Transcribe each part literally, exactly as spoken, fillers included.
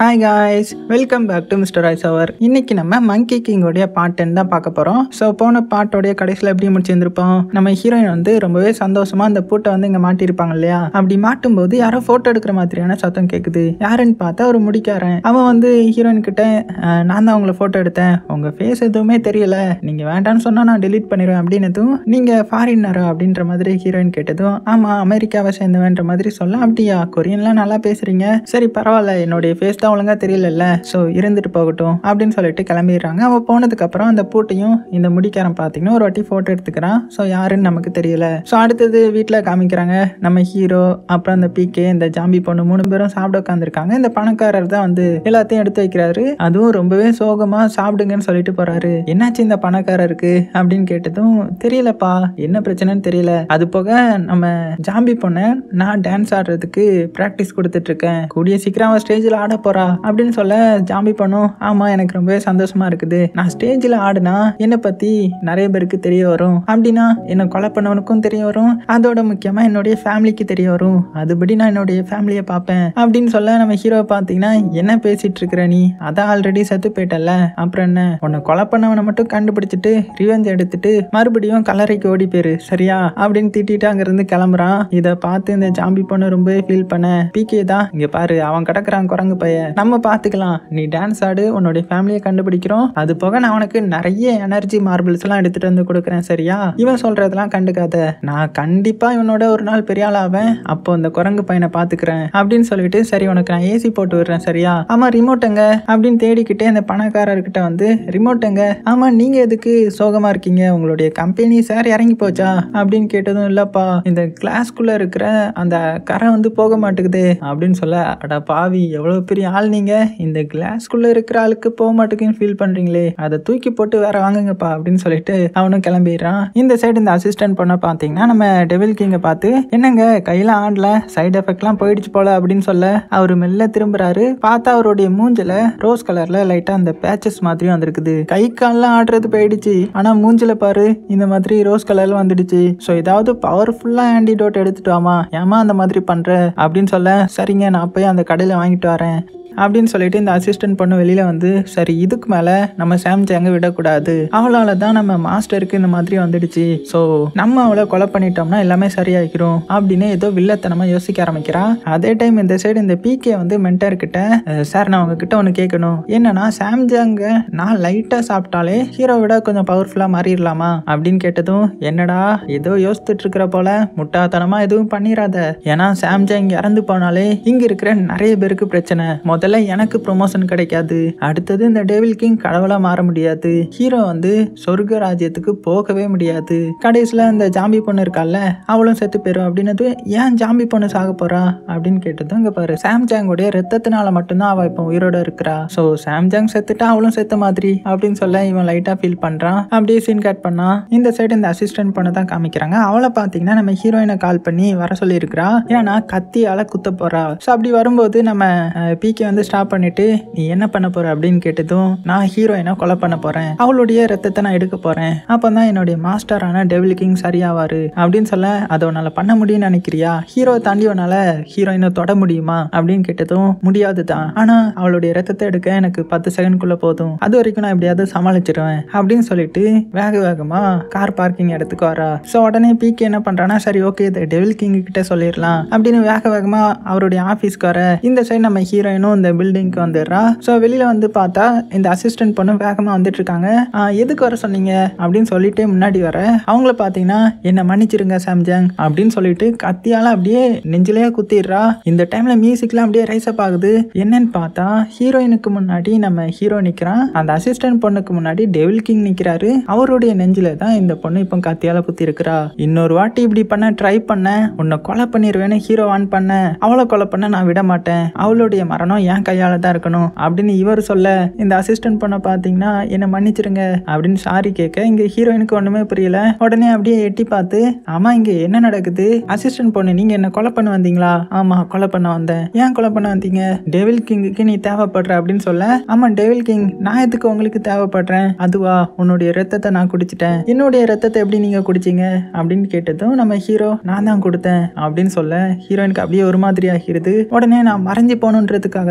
Hi guys, welcome back to mister ice hour. இன்னைக்கு நம்ம மங்கி கிங்கோடைய part ten தான் பார்க்க போகிறோம். ஸோ போன பார்ட்டோடைய கடைசியில் எப்படி முடிச்சிருந்திருப்போம், நம்ம ஹீரோயின் வந்து ரொம்பவே சந்தோஷமா அந்த பூட்டை வந்து இங்கே மாட்டியிருப்பாங்க இல்லையா. அப்படி மாட்டும் போது யாரோ ஃபோட்டோ எடுக்கிற மாதிரியான சத்தம் கேட்குது. யாருன்னு பார்த்தா ஒரு முடிக்காரன். அவன் வந்து ஹீரோயின் கிட்ட, நான் தான் உங்களை ஃபோட்டோ எடுத்தேன், உங்கள் ஃபேஸ் எதுவுமே தெரியல, நீங்கள் வேண்டான்னு சொன்னால் நான் டெலீட் பண்ணிடுவேன் அப்படின்னதும், நீங்கள் ஃபாரினரா அப்படின்ற மாதிரி ஹீரோயின் கேட்டதும், ஆமாம் அமெரிக்காவை சேர்ந்தவன்ற மாதிரி சொல்ல, அப்படியா கொரியன்லாம் நல்லா பேசுறீங்க, சரி பரவாயில்ல, என்னுடைய ஃபேஸ் தான் ஒழுங்கா தெரியல, ஸோ இருந்துட்டு போகட்டும் அப்படின்னு சொல்லிட்டு கிளம்பிடுறாங்க. அவள் போனதுக்கு அப்புறம் அந்த பூட்டையும் இந்த முடிக்காரன் பார்த்தீங்கன்னா ஒரு வாட்டி ஃபோட்டோ எடுத்துக்கிறான். ஸோ யாருன்னு நமக்கு தெரியல. ஸோ அடுத்தது வீட்டில் காமிக்கிறாங்க. நம்ம ஹீரோ அப்புறம் அந்த பிகே இந்த ஜாம்பி பொண்ணு மூணு பேரும் சாப்பிட உட்காந்துருக்காங்க. இந்த பணக்காரர் தான் வந்து எல்லாத்தையும் எடுத்து வைக்கிறாரு. அதுவும் ரொம்பவே சோகமா சாப்பிடுங்கன்னு சொல்லிட்டு போறாரு. என்னாச்சு இந்த பணக்காரருக்கு அப்படின்னு கேட்டதும், தெரியலப்பா என்ன பிரச்சனைன்னு தெரியல, அது போக நம்ம ஜாம்பி பொண்ணை நான் டான்ஸ் ஆடுறதுக்கு ப்ராக்டிஸ் கொடுத்துட்டு இருக்கேன், கூடிய சீக்கிரம் அவன் ஸ்டேஜில் ஆட போறா அப்படின்னு சொல்ல, ஜாம்பி பண்ணும், ஆமா எனக்கு ரொம்பவே சந்தோஷமா இருக்குது, நான் ஸ்டேஜில் ஆடுனா என்னை பத்தி நிறைய பேருக்கு தெரிய வரும், அப்படின்னா என்ன கொலை பண்ணவனுக்கும் தெரிய வரும், அதோட முக்கியமா என்னுடைய ஃபேமிலிக்கு தெரிய வரும், அதுபடி நான் என்னுடைய ஃபேமிலியை பார்ப்பேன் அப்படின்னு சொல்ல, நம்ம ஹீரோ பார்த்தீங்கன்னா, என்ன பேசிட்டு இருக்கிற நீ, அதான் ஆல்ரெடி செத்து போயிட்டல, அப்புறம் என்ன, உன்னை கொலை பண்ணவனை மட்டும் கண்டுபிடிச்சிட்டு ரிவெஞ்ச் எடுத்துட்டு மறுபடியும் கல்லறைக்கு ஓடி போயிரு சரியா அப்படின்னு திட்டிட்டு அங்கிருந்து கிளம்புறான். இதை பார்த்து இந்த ஜாம்பி பொண்ணு ரொம்பவே ஃபீல் பண்ண, பிகே தான் இங்க பாரு அவன் கிடக்குறான் குரங்கு பைய, நம்ம பார்த்துக்கலாம், நீ டான்ஸ் ஆடு, உன்னுடைய ஃபேமிலியை கண்டுபிடிக்கிறோம், அது போக நான் உனக்கு நிறைய எனர்ஜி மார்பிள்ஸ் எல்லாம் எடுத்துட்டு வந்து கொடுக்குறேன் சரியா, இவன் சொல்றதெல்லாம் கண்டுக்காத, நான் கண்டிப்பா இவனோட ஒரு நாள் பெரிய ஆள் ஆவேன், அப்போ இந்த குரங்கு பையனை பாத்துக்கிறேன் அப்படின்னு சொல்லிட்டு, சரி உனக்கு நான் ஏசி போட்டு விடுறேன் சரியா, ஆமா ரிமோட்டுங்க அப்படின்னு தேடிக்கிட்டே அந்த பணக்காரர்கிட்ட வந்து, ரிமோட்டுங்க, ஆமா நீங்க எதுக்கு சோகமா இருக்கீங்க, உங்களுடைய கம்பெனி சார் இறங்கி போச்சா அப்படின்னு கேட்டதும், இல்லப்பா இந்த கிளாஸ்க்குள்ள இருக்கிற அந்த கரை வந்து போக மாட்டேங்குது அப்படின்னு சொல்ல, அட பாவி எவ்வளவு பெரிய ஆள் நீங்க, இந்த கிளாஸ்க்குள்ள இருக்கிற ஆளுக்கு போக மாட்டேங்குன்னு ஃபீல் பண்றீங்களே, அதை தூக்கி போட்டு வேற வாங்குங்கப்பா அப்படின்னு சொல்லிட்டு அவனும் கிளம்பிடுறான். இந்த சைடு இந்த அசிஸ்டன்ட் பண்ண பாத்தீங்கன்னா நம்ம டெவில் கிங்கை பார்த்து, என்னங்க கையில ஆடல, சைடு எஃபெக்ட்லாம் போயிடுச்சு போல அப்படின்னு சொல்ல, அவரு மெல்ல திரும்புறாரு. பார்த்தா அவருடைய மூஞ்சில ரோஸ் கலர்ல லைட்டா அந்த பேச்சஸ் மாதிரியும் வந்திருக்குது. கை கால்லாம் ஆடுறது போயிடுச்சு, ஆனா மூஞ்சில பாரு இந்த மாதிரி ரோஸ் கலர்ல வந்துடுச்சு. ஸோ ஏதாவது பவர்ஃபுல்லா ஆன்டிடோட் எடுத்துட்டு வாமா, ஏமா அந்த மாதிரி பண்ற அப்படின்னு சொல்ல, சரிங்க நான் போய் அந்த கடையில வாங்கிட்டு வரேன் அப்படின்னு சொல்லிட்டு இந்த அசிஸ்டன்ட் பொண்ணு வெளியில வந்து, சரி இதுக்கு மேல நம்ம சாம் ஜாங்க விடக்கூடாது, அவளால தான் நம்ம மாஸ்டருக்கு இந்த மாதிரி வந்துடுச்சு, ஸோ நம்ம அவளை கொலை பண்ணிட்டோம்னா எல்லாமே சரியாகிரும் அப்படின்னு ஏதோ வில்லத்தனமா யோசிக்க ஆரம்பிக்கிறா. அதே டைம் இந்த சைடு இந்த பிகே வந்து மென்டர் கிட்ட, சார் நான் உங்ககிட்ட ஒன்று கேட்கணும், என்னன்னா சாம் ஜாங்க நான் லைட்டா சாப்பிட்டாலே ஹீரோ விட கொஞ்சம் பவர்ஃபுல்லா மாறிடலாமா அப்படின்னு கேட்டதும், என்னடா ஏதோ யோசிச்சுட்டு இருக்கிற போல, முட்டாத்தனமா எதுவும் பண்ணிடாத, ஏன்னா சாம் ஜாங் இறந்து போனாலே இங்க இருக்கிற நிறைய பேருக்கு பிரச்சனை, முதல்ல எனக்கு ப்ரொமோஷன் கிடைக்காது, அடுத்தது இந்த டெவில் கிங் கடவுளா மாற முடியாது, ஹீரோ வந்து சொர்க்க ராஜ்யத்துக்கு போகவே முடியாது, கடைசியில இந்த ஜாம்பி பொண்ணு இருக்கால அவளும் செத்து போயிடும் அப்படின்னது, ஏன் ஜாம்பி பொண்ணு சாக போறா அப்படின்னு கேட்டதும், இங்க பாரு சாம் ஜாங்கோடைய ரத்தத்தினால மட்டும்தான் அவ இப்போ உயிரோட இருக்கிறா, ஸோ சாம் ஜாங் செத்துட்டா அவளும் செத்த மாதிரி அப்படின்னு சொல்ல, இவன் லைட்டா ஃபீல் பண்றான். அப்படியே சீன் கட் பண்ணா இந்த சைடு இந்த அசிஸ்டன்ட் பொண்ணு தான் காமிக்கிறாங்க. அவளை பாத்தீங்கன்னா நம்ம ஹீரோயினை கால் பண்ணி வர சொல்லி இருக்கிறா, ஏன்னா கத்தியால குத்த போறா. ஸோ அப்படி வரும்போது நம்ம பிகே வந்து ஸ்டாப் பண்ணிட்டு, நீ என்ன பண்ண போற அப்படின்னு கேட்டதும், நான் ஹீரோயினை கொலை பண்ண போறேன், அவளுடைய ரத்தத்தை நான் எடுக்க போறேன், அப்பதான் என்னுடைய மாஸ்டரான டெவில் கிங் சரியாவாரு அப்படின்னு சொல்ல, அதை உன்னால பண்ண முடியும்னு நினைக்கிறியா, ஹீரோ தாண்டி உன்னால ஹீரோயினை தொட முடியுமா அப்படின்னு கேட்டதும், முடியாது தான், ஆனா அவளுடைய ரத்தத்தை எடுக்க எனக்கு பத்து செகண்ட்குள்ள போதும், அது வரைக்கும் நான் எப்படியாவது சமாளிச்சிருவேன் அப்படின்னு சொல்லிட்டு வேக வேகமா கார் பார்க்கிங் இடத்துக்கு வரா. ஸோ உடனே பிகே என்ன பண்றானா, சரி ஓகே இதை டெவில் கிங் கிட்ட சொல்லிடலாம் அப்படின்னு வேக வேகமா அவருடைய ஆபீஸ்க்கு வர, இந்த சைடு நம்ம ஹீரோயினும் இந்த பில்டிங்க்கு வந்துடுறா. ஸோ வெளியில வந்து பார்த்தா இந்த அசிஸ்டன்ட் பொண்ணு வேகமா வந்துட்டு இருக்காங்க. எதுக்கு வர சொன்னீங்க அப்படின்னு சொல்லிட்டு முன்னாடி வர, அவங்கள பார்த்தீங்கன்னா, என்ன மன்னிச்சிருங்க சாம்ஜாங் அப்படின்னு சொல்லிட்டு கத்தியால அப்படியே நெஞ்சிலேயே குத்திடுறா. இந்த டைம்ல மியூசிக்லாம் அப்படியே ரைஸ் அப் ஆகுது. என்னன்னு பார்த்தா ஹீரோயினுக்கு முன்னாடி நம்ம ஹீரோ நிக்கிறான், அந்த அசிஸ்டன்ட் பொண்ணுக்கு முன்னாடி டெவில் கிங் நிக்கிறாரு. அவருடைய நெஞ்சில தான் இந்த பொண்ணு இப்போ கத்தியால குத்தி இருக்கிறா. இன்னொரு வாட்டி இப்படி பண்ண ட்ரை பண்ண, உன்னை கொலை பண்ணிடுவேன்னு ஹீரோ ஆன் பண்ண, அவளை கொலை பண்ண நான் விட மாட்டேன், அவளுடைய மரணம் என் கையால தான் இருக்கணும் அப்படின்னு இவர் சொல்ல, இந்த அசிஸ்டன்ட் பண்ண பாத்தீங்கன்னா, என்ன மன்னிச்சிருங்க அப்படின்னு சாரி கேட்க, இங்க ஹீரோயினுக்கு ஒண்ணுமே புரியல. உடனே அப்படியே எட்டி பார்த்து, ஆமா இங்க என்ன நடக்குது, அசிஸ்டன்ட் பொண்ணு நீங்க என்ன கொலை பண்ண வந்தீங்களா, ஆமா கொலை பண்ண வந்தேன், ஏன் கொலை பண்ண வந்தீங்க, டெவில் கிங்குக்கு நீ தேவைப்படுற அப்படின்னு சொல்ல, ஆமா டெவில் கிங் நான் எதுக்கு உங்களுக்கு தேவைப்படுறேன், அதுவா உன்னுடைய ரத்தத்தை நான் குடிச்சிட்டேன், என்னுடைய ரத்தத்தை எப்படி நீங்க குடிச்சீங்க அப்படின்னு கேட்டதும் நம்ம ஹீரோ நான் தான் கொடுத்தேன் அப்படின்னு சொல்ல, ஹீரோயினுக்கு அப்படியே ஒரு மாதிரி ஆகிறது. உடனே நான் மறைஞ்சு போகணுன்றதுக்காக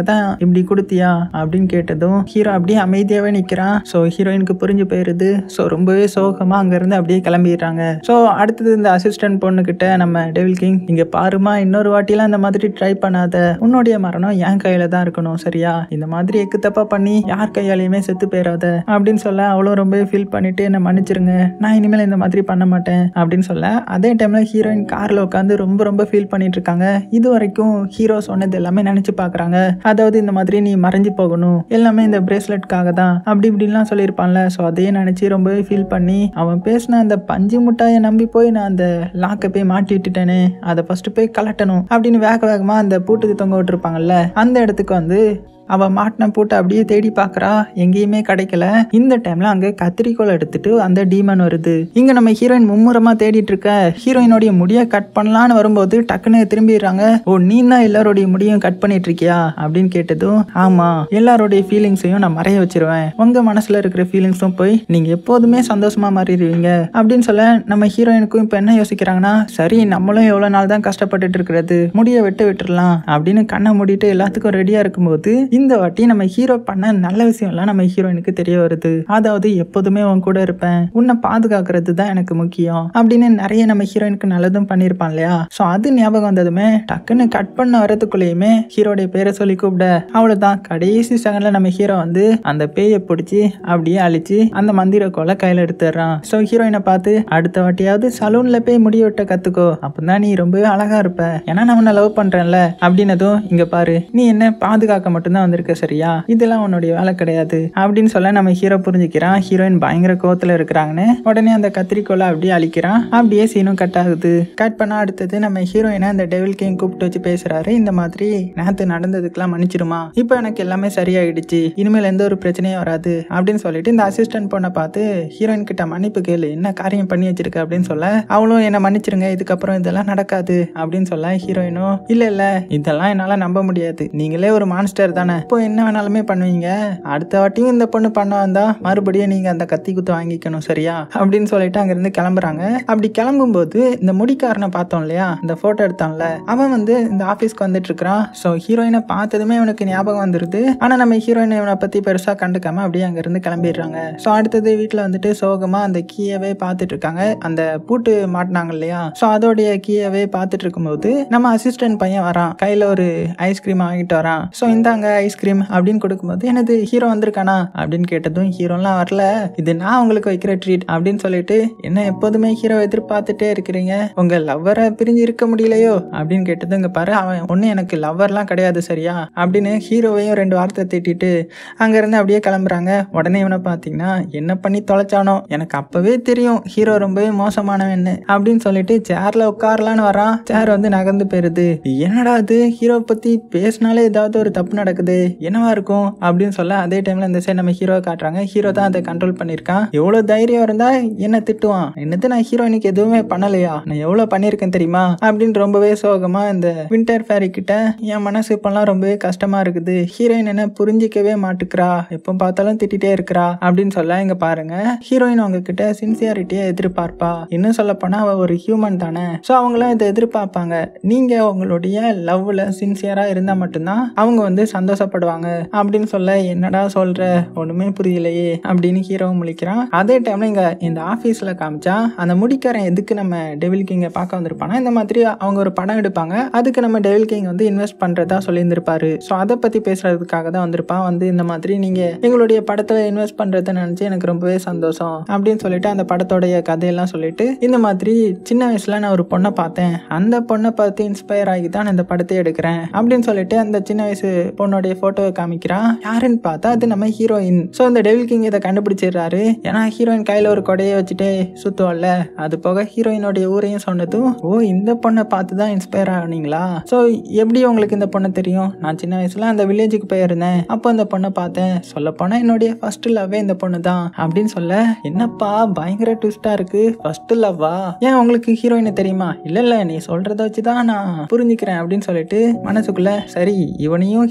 தான் இப்படி கொடுத்தியா அப்படின்னு கேட்டதும் ஹீரோ அப்படியே அமைதியாவே நிக்கிறான். ஸோ ஹீரோயினுக்கு புரிஞ்சு போயிருது. ஸோ ரொம்பவே சோகமா அங்க இருந்து அப்படியே கிளம்பிடுறாங்க. ஸோ அடுத்தது இந்த அசிஸ்டன்ட் பொண்ணு கிட்ட நம்ம டெவில் கிங், இங்க பாருமா, இன்னொரு வாட்டிலாம் இந்த மாதிரி ட்ரை பண்ணாத, உன்னுடைய மரணம் என் கையில தான் இருக்கணும், சரியா? இந்த மாதிரி எக்கு தப்பா பண்ணி யார் கையாலையுமே செத்து போயிடாத அப்படின்னு சொல்ல அவளும் ரொம்ப ஃபீல் பண்ணிட்டு என்ன மன்னிச்சிருங்க, நான் இனிமேல் இந்த மாதிரி பண்ண மாட்டேன் அப்படின்னு சொல்ல, அதே டைம்ல ஹீரோயின் கார்ல உட்காந்து ரொம்ப ரொம்ப ஃபீல் பண்ணிட்டு இருக்காங்க. இது வரைக்கும் ஹீரோ சொன்னது எல்லாமே நினைச்சு பாக்குறாங்க. அதாவது இந்த மாதிரி நீ மறைஞ்சு போகணும், எல்லாமே இந்த பிரேஸ்லெட்காக தான் அப்படி இப்படின்லாம் சொல்லியிருப்பான்ல. ஸோ அதையே நினைச்சு ரொம்பவே ஃபீல் பண்ணி அவன் பேசின அந்த பஞ்சு முட்டாயை நம்பி போய் நான் அந்த லாக்கை போய் மாட்டி விட்டுட்டேனே, அதை ஃபர்ஸ்ட் போய் கலட்டணும் அப்படின்னு வேக வேகமா அந்த பூட்டுக்கு தொங்க விட்டுருப்பாங்கல்ல, அந்த இடத்துக்கு வந்து அவ மாட்டின பூட்டை அப்படியே தேடி பாக்குறா, எங்கேயுமே கிடைக்கல. இந்த டைம்ல அங்க கத்திரிக்கோள் எடுத்துட்டு அந்த டீமன் வருது. இங்க நம்ம ஹீரோயின் மும்முரமா தேடிட்டு இருக்க ஹீரோயினோடைய முடிய கட் பண்ணலான்னு வரும்போது டக்குன்னு திரும்பிடுறாங்க. ஓ, நீ தான் எல்லாரோடைய முடியும் கட் பண்ணிட்டு இருக்கியா அப்படின்னு கேட்டதும், ஆமா, எல்லாரோடைய ஃபீலிங்ஸையும் நான் மறைய வச்சிருவேன், உங்க மனசுல இருக்கிற ஃபீலிங்ஸும் போய் நீங்க எப்போதுமே சந்தோஷமா மாறிடுவீங்க அப்படின்னு சொல்ல, நம்ம ஹீரோயினுக்கும் இப்ப என்ன யோசிக்கிறாங்கன்னா, சரி நம்மளும் எவ்வளவு நாள் தான் கஷ்டப்பட்டுட்டு இருக்கிறது, முடிய விட்டு விட்டுறலாம் அப்படின்னு கண்ணை மூடிட்டு எல்லாத்துக்கும் ரெடியா இருக்கும்போது இந்த வாட்டி நம்ம ஹீரோ பண்ண நல்ல விஷயம் எல்லாம் நம்ம ஹீரோயினுக்கு தெரிய வருது. அதாவது எப்போதுமே உன் கூட இருப்பேன், உன்னை பாதுகாக்கிறது தான் எனக்கு முக்கியம் அப்படின்னு நிறைய நம்ம ஹீரோயினுக்கு நல்லதும் பண்ணிருப்பான் இல்லையா. சோ அது ஞாபகம் வந்ததுமே டக்குன்னு கட் பண்ண வரதுக்குள்ளேயுமே ஹீரோடைய பேரை சொல்லி கூப்பிட, அவ்வளவுதான் கடைசி செகண்ட்ல நம்ம ஹீரோ வந்து அந்த பேயை பிடிச்சி அப்படியே அழிச்சு அந்த மந்திர கோலை கையில எடுத்துடுறான். சோ ஹீரோயினை பார்த்து, அடுத்த வாட்டியாவது சலூன்ல போய் முடி வெட்ட கத்துக்கோ, அப்பதான் நீ ரொம்பவே அழகா இருப்ப, ஏன்னா நான் உன்னை லவ் பண்றேன்ல அப்படின்னதும், இங்க பாரு, நீ என்ன பாதுகாக்க மட்டும்தான் வந்திருக்க, சரியா? இதெல்லாம் உன்னுடைய வேலை கிடையாது அப்படின்னு சொல்ல நம்ம ஹீரோ புரிஞ்சுக்கிறான் ஹீரோயின் பயங்கர கோவத்துல இருக்கிறாங்கன்னு. உடனே அந்த கத்திரிக்கோலை அப்படியே அழிக்கிறான். அப்படியே சீனும் கட் ஆகுது. கட் பண்ண அடுத்தது நம்ம ஹீரோயினை அந்த டெவில் கிங் கூப்பிட்டு வச்சு பேசுறாரு. இந்த மாதிரி நேத்து நடந்ததுக்கெல்லாம் மன்னிச்சிருமா, இப்போ எனக்கு எல்லாமே சரியாயிடுச்சு, இனிமேல் எந்த ஒரு பிரச்சனையும் வராது அப்படின்னு சொல்லிட்டு இந்த அசிஸ்டன்ட் பொண்ணை பார்த்து, ஹீரோயின் கிட்ட மன்னிப்பு கேளு, என்ன காரியம் பண்ணி வச்சிருக்க அப்படின்னு சொல்ல, அவளும் என்ன மன்னிச்சிருங்க, இதுக்கப்புறம் இதெல்லாம் நடக்காது அப்படின்னு சொல்ல, ஹீரோயினும் இல்ல இல்ல இதெல்லாம் என்னால நம்ப முடியாது, நீங்களே ஒரு மான்ஸ்டர் தானே, இப்போ என்ன வேணாலுமே பண்ணுவீங்க, அடுத்த வாட்டியும் இந்த பொண்ணு பண்ண வந்தா மறுபடியும் நீங்க அந்த கத்தி குத்து வாங்கிக்கணும், சரியா அப்படின்னு சொல்லிட்டு அங்க இருந்து கிளம்புறாங்க. அப்படி கிளம்பும் போது இந்த முடிக்காரனை பார்த்தோம் இல்லையா, இந்த போட்டோ எடுத்தான்ல, அவன் வந்து இந்த ஆபீஸ்க்கு வந்துட்டு இருக்கிறான். சோ ஹீரோயினை பார்த்ததுமே அவனுக்கு ஞாபகம் வந்துருது. ஆனா நம்ம ஹீரோயினை இவனை பத்தி பெருசா கண்டுக்காம அப்படியே அங்க இருந்து கிளம்பிடுறாங்க. சோ அடுத்தது வீட்டுல வந்துட்டு சோகமா அந்த கீயவே பார்த்துட்டு இருக்காங்க. அந்த பூட்டு மாட்டினாங்க இல்லையா, சோ அதோடைய கீயவே பார்த்துட்டு இருக்கும்போது நம்ம அசிஸ்டன்ட் பையன் வரான், கையில ஒரு ஐஸ்கிரீம் வாங்கிட்டு வரான். சோ இந்தாங்க ஐஸ்கிரீம் அப்படின்னு கொடுக்கும்போது, எனது ஹீரோ வந்திருக்கானா அப்படின்னு கேட்டதும், ஹீரோலாம் வரல, இது நான் உங்களுக்கு வைக்கிற ட்ரீட் அப்படின்னு சொல்லிட்டு, என்ன எப்போதுமே ஹீரோ எதிர்பார்த்துட்டே இருக்கிறீங்க, உங்க லவ்வரை பிரிஞ்சு இருக்க முடியலையோ அப்படின்னு கேட்டது, இங்க பாரு அவன் ஒண்ணு எனக்கு லவ்வர்லாம் கிடையாது, சரியா அப்படின்னு ஹீரோவையும் ரெண்டு வார்த்தை திட்டிட்டு அங்க இருந்து அப்படியே கிளம்புறாங்க. உடனே இவனை பாத்தீங்கன்னா, என்ன பண்ணி தொலைச்சானோ, எனக்கு அப்பவே தெரியும் ஹீரோ ரொம்பவே மோசமானவன்னு அப்படின்னு சொல்லிட்டு சேர்ல உட்காரலான்னு வரான். சேர் வந்து நகர்ந்து போயிருது. என்னடா அது, ஹீரோ பத்தி பேசினாலே ஏதாவது ஒரு தப்பு நடக்குது, என்னவா இருக்கும் அப்படின்னு சொல்ல, அதே டைம்ல இந்த சைடு நம்ம ஹீரோ காட்டுறாங்க. ஹீரோ தான் அதை கண்ட்ரோல் பண்ணிருக்கான். எவ்வளவு தைரியம் இருந்தா என்ன திட்டுவான், என்னது நான் ஹீரோயினுக்கு எதுவுமே பண்ணலையா, நான் எவ்வளவு பண்ணிருக்கேன் தெரியுமா அப்படின்னு ரொம்பவே சோகமா இந்த வின்டர் ஃபேரி கிட்ட, என் மனசு இப்பெல்லாம் ரொம்பவே கஷ்டமா இருக்குது, ஹீரோயின் என்ன புரிஞ்சிக்கவே மாட்டுக்கிறா, எப்ப பார்த்தாலும் திட்டிட்டே இருக்கிறா அப்படின்னு சொல்ல, இங்க பாருங்க ஹீரோயின் அவங்க கிட்ட சின்சியாரிட்டியை எதிர்பார்ப்பா, இன்னும் சொல்ல போனா அவ ஒரு ஹியூமன் தானே, சோ அவங்களும் இதை எதிர்பார்ப்பாங்க. நீங்க உங்களுடைய லவ்ல சின்சியரா இருந்தா மட்டும்தான் அவங்க வந்து சந்தோஷப்படுவாங்க அப்படின்னு சொல்ல, என்னடா சொல்ற, ஒண்ணுமே புரியலையே அப்படின்னு ஹீரோவும் முழிக்கிறான். அதே டைம்ல இங்க இந்த ஆபீஸ்ல காமிச்சா அந்த முடிக்காரன் எதுக்கு நம்ம டெவில் கிங்க பார்க்க வந்திருப்பானா, இந்த மாதிரி அவங்க ஒரு படம் எடுப்பாங்க, அதுக்கு நம்ம டெவில் கிங் வந்து இன்வெஸ்ட் பண்றதா சொல்லியிருந்திருப்பாரு. ஸோ அதை பத்தி பேசுறதுக்காக தான் வந்திருப்பான். வந்து இந்த மாதிரி நீங்க எங்களுடைய படத்துல இன்வெஸ்ட் பண்றதை நினைச்சு எனக்கு ரொம்பவே சந்தோஷம் அப்படின்னு சொல்லிட்டு அந்த படத்தோடைய கதையெல்லாம் சொல்லிட்டு, இந்த மாதிரி சின்ன வயசுல நான் ஒரு பொண்ணை பார்த்தேன், அந்த பொண்ணை பார்த்து இன்ஸ்பயர் ஆகி தான் இந்த படத்தை எடுக்கிறேன் அப்படின்னு சொல்லிட்டு அந்த சின்ன வயசு பொண்ணோடைய போட்டோவை காமிக்கிறான். யாருன்னு பார்த்தா அது நம்ம ஹீரோயின். ஸோ இந்த டெவில் கிங் இதை கண்டுபிடிச்சிடுறாரு. ஏன்னா ஹீரோயின் கையில ஒரு கொடையை வச்சுட்டே சுத்துவல்ல, அது போக ஹீரோயினோடைய ஊரையும் சொன்னதும், ஓ இந்த பொண்ணை பார்த்து தான் இன்ஸ்பயர் ஆனீங்களா, ஸோ எப்படி உங்களுக்கு இந்த பொண்ணை தெரியும், நான் சின்ன வயசுல அந்த வில்லேஜுக்கு போயிருந்தேன், அப்போ அந்த பொண்ணை பார்த்தேன், சொல்ல போனா என்னுடைய ஃபர்ஸ்ட் லவ்வே இந்த பொண்ணு தான் அப்படின்னு சொல்ல, என்னப்பா பயங்கர ட்விஸ்டா இருக்கு, ஃபர்ஸ்ட் லவ்வா, ஏன் உங்களுக்கு ஹீரோயினை தெரியுமா, இல்ல இல்ல நீ சொல்றத வச்சுதான் நான் புரிஞ்சுக்கிறேன் அப்படின்னு சொல்லிட்டு மனசுக்குள்ள, சரி இவனையும் ஹீரோயினையும்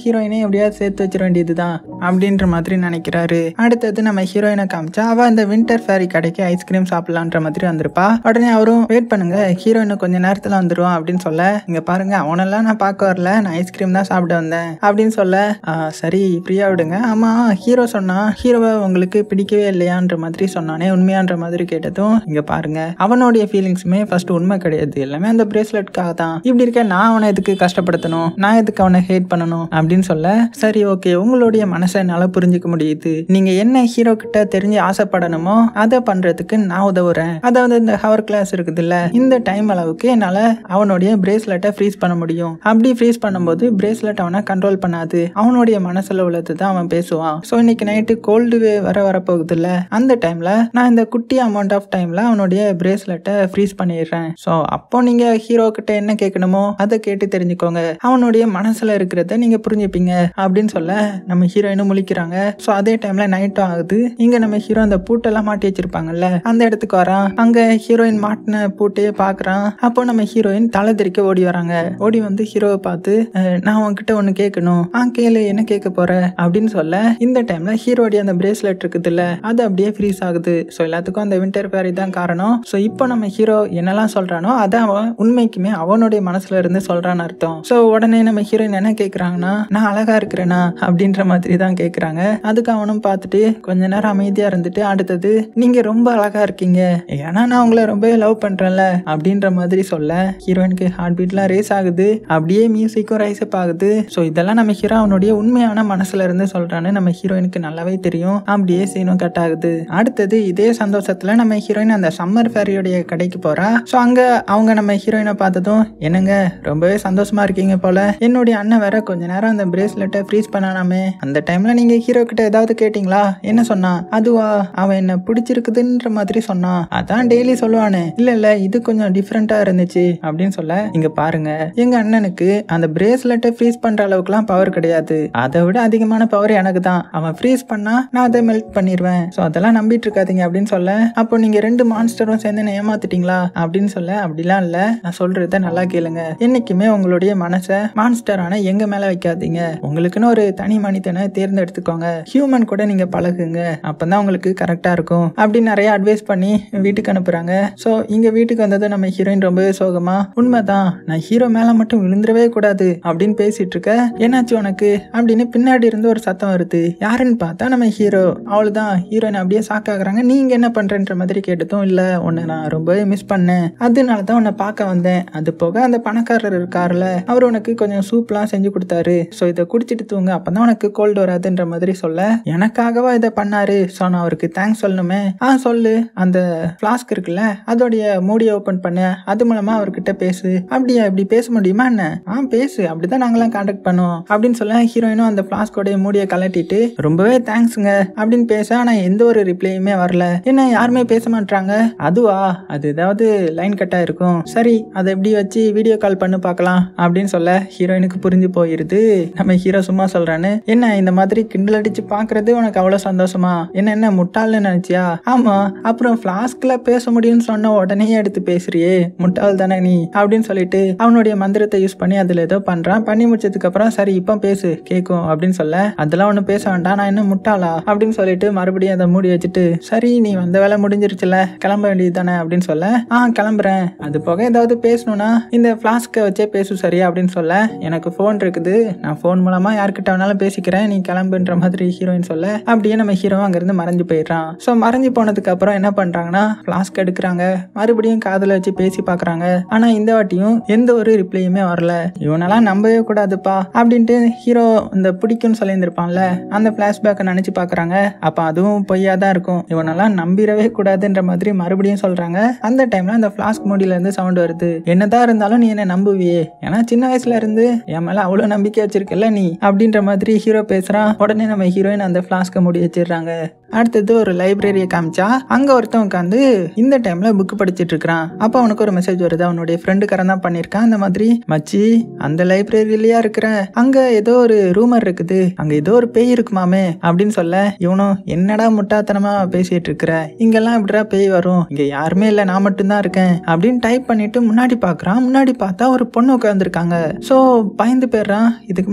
எப்படியாவது சேர்த்து வச்சிட வேண்டியதுதான் அப்படின்ற மாதிரி நினைக்கிறாரு. அடுத்தது நம்ம ஹீரோயினை காமிச்சா அவ இந்த வின்டர் ஃபேரி கடைக்கு ஐஸ்கிரீம் சாப்பிடலான்ற மாதிரி வந்திருப்பா. உடனே அவரும் வெயிட் பண்ணுங்க, ஹீரோயினு கொஞ்ச நேரத்துல வந்துருவான் அப்படின்னு சொல்ல, இங்க பாருங்க அவனெல்லாம் நான் பார்க்க வரல, நான் ஐஸ்கிரீம் தான் சாப்பிட வந்தேன் அப்படின்னு சொல்ல, சரி ஃப்ரீயா விடுங்க. ஆமா ஹீரோ சொன்னா ஹீரோவை உங்களுக்கு பிடிக்கவே இல்லையான்ற மாதிரி சொன்னானே, உண்மையான்ற மாதிரி கேட்டதும், இங்க பாருங்க அவனுடைய ஃபீலிங்ஸுமே ஃபர்ஸ்ட் உண்மை கிடையாது, எல்லாமே அந்த பிரேஸ்லெட்காக தான். இப்படி இருக்க நான் அவனை எதுக்கு கஷ்டப்படுத்தணும், நான் எதுக்கு அவனை ஹேட் பண்ணணும் அப்படின்னு சொல்ல, சரி ஓகே உங்களுடைய மனசை என்னால புரிஞ்சுக்க முடியுது, நீங்க என்ன ஹீரோ கிட்ட தெரிஞ்சு ஆசைப்படணுமோ அதை பண்றதுக்கு நான் உதவுறேன். அதாவது இந்த ஹவர் கிளாஸ் இருக்குது இல்ல, இந்த டைம் அளவுக்கு என்னால அவனுடைய பிரேஸ்லெட்டை ஃப்ரீஸ் பண்ண முடியும். அப்படி ஃப்ரீஸ் பண்ணும்போது பிரேஸ்லெட் அவனை கண்ட்ரோல் பண்ணாது, அவனுடைய மனசுல உள்ளது தான் அவன் பேசுவான். ஸோ இன்னைக்கு நைட்டு கோல்டு வர வரப்போகுது இல்ல, அந்த டைம்ல நான் இந்த குட்டி அமௌண்ட் ஆஃப் டைம்ல அவனுடைய பிரேஸ்லெட்டை ஃப்ரீஸ் பண்ணிடுறேன். ஸோ அப்போ நீங்க ஹீரோ கிட்ட என்ன கேட்கணுமோ அதை கேட்டு தெரிஞ்சுக்கோங்க, அவனுடைய மனசுல இருக்கிறத நீங்க புரிஞ்சுப்பீங்க அப்படின்னு சொல்ல, நம்ம ஹீரோயினும் முழிக்கிறாங்க. ஸோ அதே டைம்ல நைட்டும் ஆகுது. இங்க நம்ம ஹீரோ அந்த பூட்டெல்லாம் மாட்டி வச்சிருப்பாங்கல்ல அந்த இடத்துக்கு வரான். அங்க ஹீரோயின் மாட்டின பூட்டையே பாக்குறான். அப்போ நம்ம ஹீரோயின் தலை தெறிக்க ஓடி வராங்க. ஓடி வந்து ஹீரோவை பார்த்து, நான் உன்கிட்ட ஒண்ணு கேட்கணும். ஆ கேளு, என்ன கேட்க போற அப்படின்னு சொல்ல, இந்த டைம்ல ஹீரோடைய அந்த பிரேஸ்லெட் இருக்குது இல்ல அது அப்படியே ஃப்ரீஸ் ஆகுது. ஸோ எல்லாத்துக்கும் அந்த வின்டர் ஃபேரி தான் காரணம். ஸோ இப்போ நம்ம ஹீரோ என்னெல்லாம் சொல்றானோ அதான் அவன் உண்மைக்குமே அவனுடைய மனசுல இருந்து சொல்றான்னு அர்த்தம். ஸோ உடனே நம்ம ஹீரோயின் என்ன கேட்கறாங்கன்னா, நான் அழகா இருக்கிறேனா அப்படின்ற மாதிரி தான் கேட்கறாங்க. அதுக்கு அவனும் பார்த்துட்டு கொஞ்ச நேரம் அமைதியா இருந்துட்டு, அடுத்தது நீங்க ரொம்ப அழகா இருக்கீங்க, ஏன்னா நான் உங்களை ரொம்ப லவ் பண்றேன்ல அப்படின்ற மாதிரி சொல்ல, ஹீரோயினுக்கு ஹார்ட் பீட்லாம் ரேஸ் ஆகுது, அப்படியே மியூசிக்கும் ரைஸ் அப் ஆகுது. ஸோ இதெல்லாம் நம்ம ஹீரோ அவனுடைய உண்மையான மனசுல இருந்து சொல்றான்னு நம்ம ஹீரோயினுக்கு நல்லாவே தெரியும். அப்படியே சீனும் கட் ஆகுது. அடுத்தது இதே சந்தோஷத்துல நம்ம ஹீரோயின் அந்த சம்மர் ஃபேரியோடைய கடைக்கு போறா. ஸோ அங்க அவங்க நம்ம ஹீரோயினை பார்த்ததும், என்னங்க ரொம்பவே சந்தோஷமா இருக்கீங்க போல, என்னுடைய அண்ணன் வேற கொஞ்ச நேரம் அந்த பிரேஸ்லெட்டை ஃப்ரீஸ் பண்ணானாமே, அந்த டைம்ல நீங்க ஹீரோ கிட்ட ஏதாவது கேட்டீங்களா, என்ன சொன்னா, அதுவா அவன் என்ன பிடிச்சிருக்குதுன்ற மாதிரி சொன்னான், அதான் டெய்லி சொல்லுவானே, இல்ல இல்ல இது கொஞ்சம் டிஃப்ரெண்டா இருந்துச்சு அப்படின்னு சொல்ல, இங்க பாருங்க எங்க அண்ணனுக்கு அந்த பிரேஸ்லெட்டை ஃப்ரீஸ் பண்ற அளவுக்குலாம் பவர் கிடையாது, அதை விட அதிகமான பவர் எனக்கு தான், அவன் ஃப்ரீஸ் பண்ணா நான் அதை மெல்ட் பண்ணிடுவேன், ஸோ அதெல்லாம் நம்பிட்டு இருக்காதீங்க அப்படின்னு சொல்ல, அப்போ நீங்க ரெண்டு மான்ஸ்டரும் சேர்ந்து என்ன ஏமாத்திட்டீங்களா அப்படின்னு சொல்ல, அப்படிலாம் இல்ல, நான் சொல்றத நல்லா கேளுங்க, என்னைக்குமே உங்களுடைய மனசை மான்ஸ்டரான எங்க மேல வைக்காதீங்க, உங்களுக்குன்னு ஒரு தனி மனிதனை தேர்ந்தெடுத்துக்கோங்க, ஹியூமன் கூட நீங்க பழகுங்க, அப்பதான் உங்களுக்கு கரெக்டா இருக்கும் அப்படின்னு நிறைய அட்வைஸ் பண்ணி வீட்டுக்கு அனுப்புறாங்க. ஸோ இங்க வீட்டுக்கு வந்தது நம்ம ஹீரோயின் ரொம்பவே சோகமா, உண்மைதான் நான் ஹீரோ மேல மட்டும் விழுந்துடவே கூடாது அப்படின்னு பேசிட்டு இருக்க, என்னாச்சு உனக்கு அப்படின்னு பின்னாடி இருந்து ஒரு சத்தம் வருது. யாருன்னு பார்த்தா நம்ம ஹீரோ. அவளுதான் ஹீரோயின் அப்படியே ஷாக் ஆகுறாங்க. நீங்க என்ன பண்றன்ற மாதிரி கேட்டதும், இல்ல உன்னை நான் ரொம்பவே மிஸ் பண்ணேன், அதனாலதான் உன்னை பார்க்க வந்தேன், அது போக அந்த பணக்காரர் இருக்காருல அவர் உனக்கு கொஞ்சம் சூப்லாம் செஞ்சு கொடுத்தாரு, ஸோ இதை குடிச்சிட்டு தூங்க, அப்பதான் உனக்கு கோல்டு வராதுன்ற மாதிரி சொல்ல, எனக்காகவா இதை பண்ணாரு, ஸோ நான் அவருக்கு தேங்க்ஸ் சொல்லணுமே, ஆ சொல்லு, அந்த ஃபிளாஸ்க் இருக்குல்ல அதோடைய மூடியை ஓபன் பண்ண, அது மூலமா அவர்கிட்ட பேசு, அப்படியா இப்படி பேச முடியுமா என்ன, ஆ பேசு, அப்படிதான் நாங்களாம் கான்டாக்ட் பண்ணுவோம் அப்படின்னு சொல்ல, ஹீரோயினும் அந்த ஃபிளாஸ்கோடைய மூடியை கலட்டிட்டு ரொம்பவே தேங்க்ஸுங்க அப்படின்னு பேச, ஆனா எந்த ஒரு ரிப்ளையுமே வரல, என்ன யாருமே பேச மாட்டாங்க, அதுவா அது ஏதாவது லைன் கட்டா இருக்கும், சரி அதை எப்படி வச்சு வீடியோ கால் பண்ணு பார்க்கலாம் அப்படின்னு சொல்ல, ஹீரோயினுக்கு புரிஞ்சு போயிருது நம்ம ஹீரோ சும்மா சொல்றான்னு, என்ன இந்த மாதிரி கிண்டல் அடிச்சு பாக்குறது உனக்கு அவ்வளவு சந்தோஷமா, என்ன என்ன முட்டாள்னு நினைச்சியா, ஆமா அப்புறம் ஃபிளாஸ்க்ல பேச முடியும்னு சொன்ன உடனே எடுத்து பேசுறியே, முட்டாள் தானே நீ அப்படின்னு சொல்லிட்டு அவனுடைய மந்திரத்தை யூஸ் பண்ணி அதுல ஏதோ பண்றான். பண்ணி முடிச்சதுக்கு அப்புறம் சரி இப்போ பேசு கேட்கும் அப்படின்னு சொல்ல, அதெல்லாம் ஒன்னும் பேச வேண்டாம், நான் என்ன முட்டாளா அப்படின்னு சொல்லிட்டு மறுபடியும் அதை மூடி வச்சுட்டு, சரி நீ வந்த வேலை முடிஞ்சிருச்சுல கிளம்ப வேண்டியது தானே அப்படின்னு சொல்ல, ஆ கிளம்புறேன், அது போக ஏதாவது பேசணும்னா இந்த ஃபிளாஸ்கை வச்சே பேசு சரியா அப்படின்னு சொல்ல, எனக்கு போன் இருக்குது, நான் போன் மூலமா யார்கிட்ட வேணாலும் பேசிக்கிறேன், நீ கிளம்புன்ற மாதிரி ஹீரோயின் சொல்ல, அப்படியே நம்ம ஹீரோ அங்கிருந்து மறைஞ்சு போயிடுறான். ஸோ மறைஞ்சு போனதுக்கு அப்புறம் என்ன பண்றாங்கன்னா, ஃபிளாஸ்க் எடுக்கிறாங்க, மறுபடியும் காதல வச்சு பேசி பாக்குறாங்க, ஆனா இந்த வாட்டியும் எந்த ஒரு ரிப்ளையுமே வரல, இவனெல்லாம் நம்பவே கூடாதுப்பா அப்படின்ட்டு ஹீரோ இந்த பிடிக்கும்னு சொல்லியிருந்திருப்பான்ல அந்த பிளாஷ்பேக்கை நினைச்சு பாக்குறாங்க. அப்ப அதுவும் பொய்யா தான் இருக்கும், இவனெல்லாம் நம்பிடவே கூடாதுன்ற மாதிரி மறுபடியும் சொல்றாங்க. அந்த டைம்ல அந்த ஃபிளாஸ்க் மூடியில இருந்து சவுண்ட் வருது, என்னதான் இருந்தாலும் நீ என்ன நம்புவியே, ஏன்னா சின்ன வயசுல இருந்து என் மேல அவ்வளவு நம்பிக்கை வச்சிருக்கல நீ அப்படின்ற மாதிரி ஹீரோ பேசுறான். உடனே நம்ம ஹீரோயின் அந்த ஃபிளாஸ்கை மூடி வச்சிடுறாங்க. அடுத்தது ஒரு லைப்ரரியை காமிச்சா அங்க ஒருத்தன் உட்காந்து இந்த டைம்ல புக் படிச்சிட்டு இருக்கான். அப்ப அவனுக்கு ஒரு மெசேஜ் வருது, அவனுடைய ஃப்ரெண்டுக்காரன் தான் பண்ணிருக்கான். அந்த மாதிரி மச்சி அந்த லைப்ரரியிலயா இருக்கிற, அங்க ஏதோ ஒரு ரூமர் இருக்குது, அங்க ஏதோ ஒரு பேய் இருக்குமாமே அப்படின்னு சொல்ல, இவனும் என்னடா முட்டாத்தனமா பேசிட்டு இருக்கிற, இங்கெல்லாம் எப்படிடா பேய் வரும், இங்க யாருமே இல்ல நான் மட்டும்தான் இருக்கேன் அப்படின்னு டைப் பண்ணிட்டு முன்னாடி பாக்குறான். முன்னாடி பார்த்தா ஒரு பொண்ணு உட்காந்துருக்காங்க. சோ பயந்து போயிடுறான், இதுக்கு முன்னாடி இவங்க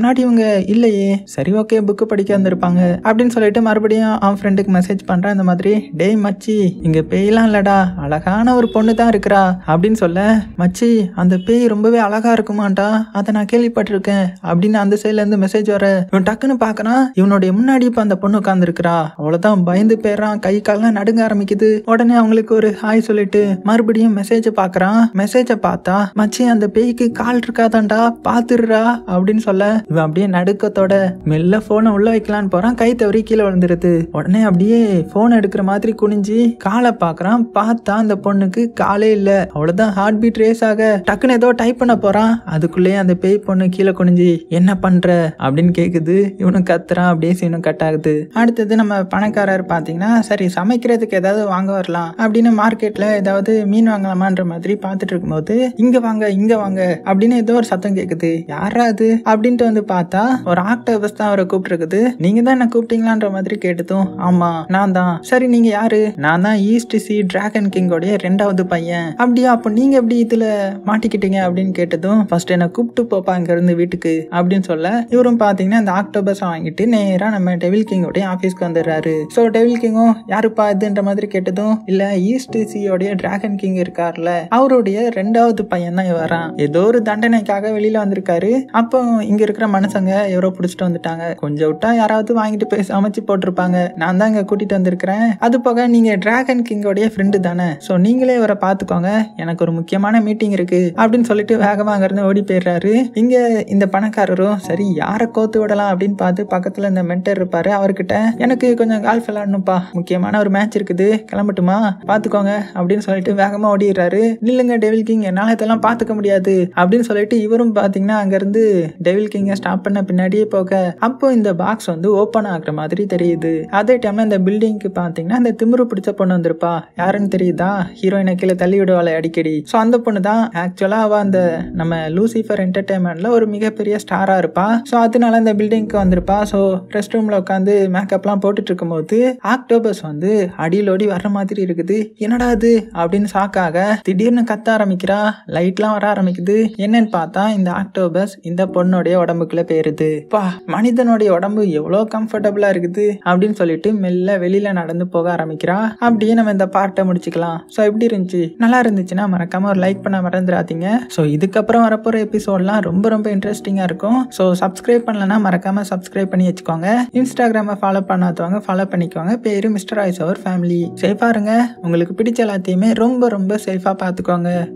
இல்லையே. சரி ஓகே புக்கு படிக்க வந்திருப்பாங்க அப்படின்னு சொல்லிட்டு மறுபடியும் அவன் ஃப்ரெண்டுக்கு மெசேஜ் பண்றான். இந்த மாதிரி டேய் மச்சி இங்க பேயெல்லாம் இல்லடா, அழகான ஒரு பொண்ணு தான் இருக்கிறா அப்படின்னு சொல்ல, மச்சி அந்த பேய் ரொம்பவே அழகா இருக்குமாண்டா, அதை நான் கேள்விப்பட்டிருக்கேன் அப்படின்னு அந்த சைட்ல இருந்து மெசேஜ் வர இவன் டக்குன்னு பாக்குறான். இவனுடைய முன்னாடி இப்ப அந்த பொண்ணு உட்கார்ந்து இருக்கிறா. அவ்வளவுதான் பயந்து போயிடறான். கை கால்லாம் நடுங்க ஆரம்பிக்குது. உடனே அவங்களுக்கு ஒரு ஹாய் சொல்லிட்டு மறுபடியும் மெசேஜ் பாக்குறான். மெசேஜ பார்த்தா மச்சி அந்த பேய்க்கு கால் இருக்காதாண்டா பாத்துடுறா அப்படின்னு சொல்ல, இவன் அப்படியே நடுக்கத்தோட மெல்ல போனை உள்ள வைக்கலான்னு போறான். கை தவறி கீழே விழுந்துருது. உடனே அப்படியே போன் எடுக்கிற மாதிரி குனிஞ்சு காலை பாக்குறான். பார்த்தா அந்த பொண்ணுக்கு காலே இல்ல. அவ்வளவுதான் ஹார்ட் பீட் ரேஸ் ஆக டக்குன்னு ஏதோ டைப் பண்ண போறான். அதுக்குள்ளேயே அந்த பேய் பொண்ணு கீழே குனிஞ்சு என்ன பண்ற அப்படின்னு கேக்குது. இவனும் கத்துறான். அப்படியே சீனும் கட் ஆகுது. அடுத்தது நம்ம பணக்காரர் பாத்தீங்கன்னா சரி சமைக்கிறதுக்கு ஏதாவது வாங்க வரலாம் அப்படின்னு மார்க்கெட்ல ஏதாவது மீன் வாங்கலாமான்ற மாதிரி பாத்துட்டு இருக்கும்போது இங்க வாங்க இங்க வாங்க அப்படின்னு ஏதோ ஒரு சத்தம் கேக்குது. யாரா அது அப்படின்ட்டு வந்து பார்த்தா ஒரு ஆக்டோபஸ் தான் அவரை கூப்பிட்டு இருக்குது. நீங்க தான் என்ன கூப்பிட்டீங்களான்ற மாதிரி கேட்டதும் ஆமா நான் தான். சரி நீங்க யாரு? நான் தான் ஈஸ்ட் சி டிராகன் கிங்கோடைய ரெண்டாவது பையன். அப்படியா? அப்ப நீங்க எப்படி இதுல மாட்டிக்கிட்டீங்க அப்படின்னு கேட்டதும் ஃபர்ஸ்ட் என்ன கூப்பிட்டு போப்பா இங்க இருந்து வீட்டுக்கு அப்படின்னு சொல்ல, இவரும் பாத்தீங்கன்னா இந்த ஆக்டோபஸ் வாங்கிட்டு நேரா நம்ம டெவில் கிங்கோடைய ஆபீஸ்க்கு வந்துடுறாரு. சோ டெவில் கிங்கும் யாருப்பா இதுன்ற மாதிரி கேட்டதும் இல்ல ஈஸ்ட் சியோடைய டிராகன் கிங் இருக்கார்ல அவருடைய ரெண்டாவது பையன் தான் வரான். ஏதோ ஒரு தண்டனைக்காக வெளியில வந்திருக்காரு. அப்போ இங்க இருக்கிற மனுஷங்க எவரோ புடிச்சிட்டு வந்துட்டாங்க. கொஞ்சம் விட்டா யாராவது வாங்கிட்டு போய் சமைச்சு போட்டிருப்பாங்க. நான் தான் இங்க கூட்டிட்டு வந்திருக்கிறேன். அது போக நீங்க டிராகன் கிங்கோடைய ஃப்ரெண்டு தானே, சோ நீங்களே இவரை பாத்துக்கோங்க, எனக்கு ஒரு முக்கியமான மீட்டிங் இருக்கு அப்படின்னு சொல்லிட்டு வேகமா அங்க இருந்து ஓடி போயிடுறாரு. இங்க இந்த பணக்காரரும் சரி யாரை கோத்து விடலாம் அப்படின்னு பார்த்து பக்கத்துல இந்த மென்டர் இருப்பாரு. அவர்கிட்ட எனக்கு கொஞ்சம் கால்ஃப் விளையாடணும்ப்பா, முக்கியமான ஒரு மேட்ச் இருக்குது, கிளம்பட்டுமா பாத்துக்கோங்க அப்படின்னு சொல்லிட்டு வேகமா ஓடிடுறாரு. நில்லுங்க டெவில் கிங், என்னால இதெல்லாம் பாத்துக்க முடியாது அப்படின்னு சொல்லிட்டு இவரும் பாத்தீங்கன்னா அங்க இருந்து டெவில் கிங்க ஸ்டாப் பண்ண பின்னாடியே போக அப்போ இந்த பாக்ஸ் வந்து ஓபன் ஆகுற மாதிரி தெரியுது. அதே டைம்ல இந்த பில்டிங்க்கு பாத்தீங்கன்னா இந்த திமிரு பிடிச்ச பொண்ணு வந்திருப்பா. யாருன்னு தெரியுதா? ஹீரோயினை கீழே தள்ளி விடுவாளே அடிக்கடி. சோ அந்த பொண்ணு தான் ஆக்சுவலா அவ அந்த நம்ம லூசிஃபர் என்டர்டைன்மெண்ட்ல ஒரு மிகப்பெரிய ஸ்டாரா இருப்பா. சோ அதனால இந்த பில்டிங்க்கு வந்திருப்பா. சோ ரெஸ்ட் ரூம்ல உட்காந்து மேக்கப்லாம் போட்டுட்டு இருக்கும் போது ஆக்டோபஸ் வந்து அடியிலோடி வர்ற மாதிரி இருக்குது. என்னடா அது அப்படின்னு ஷாக்காக திடீர்னு கத்த ஆரம்பிக்கிறா. லைட்லாம் வர ஆரம்பிக்குது. என்னன்னு பார்த்தா இந்த ஆக்டோபஸ் இந்த பொண்ணுடைய உடம்புக்குள்ள போயிருது. பா மனிதனுடைய உடம்பு எவ்வளவு கம்ஃபர்டபுளா இருக்குது அப்படின்னு சொல்லிட்டு மெல்ல வெளியில நடந்து போக ஆரம்பிக்கிறா. அப்படியே நம்ம இந்த பார்ட்டை முடிச்சுக்கலாம். ஸோ எப்படி இருந்துச்சு? நல்லா இருந்துச்சுன்னா மறக்காம ஒரு லைக் பண்ண மறந்துடாதீங்க. ஸோ இதுக்கப்புறம் வரப்போற எபிசோட்லாம் ரொம்ப ரொம்ப இன்ட்ரெஸ்டிங்கா இருக்கும். ஸோ சப்ஸ்கிரைப் பண்ணலன்னா மறக்காம சப்ஸ்கிரைப் பண்ணி வச்சுக்கோங்க. இன்ஸ்டாகிராமை ஃபாலோ பண்ணாதவங்க ஃபாலோ பண்ணிக்கோங்க. பேரு மிஸ்டர் ஐஸ் அவர் ஃபேமிலி. சேஃபா இருங்க. உங்களுக்கு பிடிச்ச எல்லாத்தையுமே ரொம்ப ரொம்ப சேஃபா பார்த்துக்கோங்க.